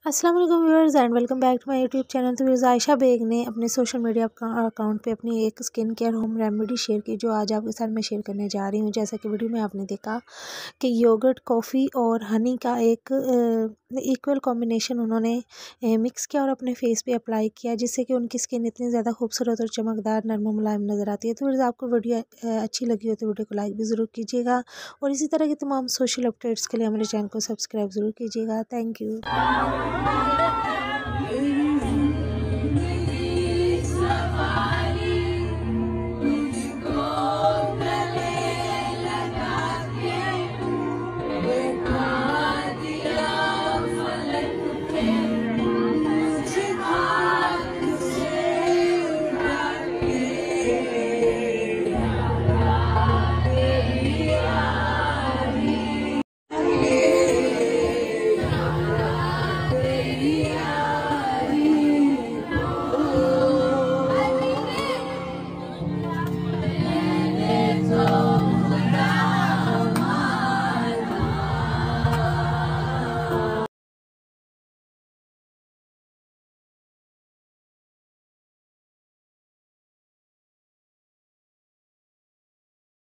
अस्सलाम वालेकुम viewers and welcome back to my YouTube channel. तो व्यूअर्स आयशा बेग ने अपने सोशल मीडिया अकाउंट पे अपनी एक skin care home remedy share की, जो आज आपके साथ मैं शेयर करने जा रही हूँ। जैसा कि वीडियो में आपने देखा कि योगर्ट, कॉफ़ी और हनी का एक इक्वल कॉम्बिनेशन उन्होंने मिक्स किया और अपने फेस पे अप्लाई किया, जिससे कि उनकी स्किन इतनी ज़्यादा खूबसूरत और चमकदार, नरम और मुलायम नज़र आती है। तो व्यूअर्स आपको वीडियो अच्छी लगी हो तो वीडियो को लाइक भी ज़रूर कीजिएगा और इसी तरह की तमाम सोशल अपडेट्स के लिए हमारे चैनल को सब्सक्राइब ज़रूर कीजिएगा। Thank you.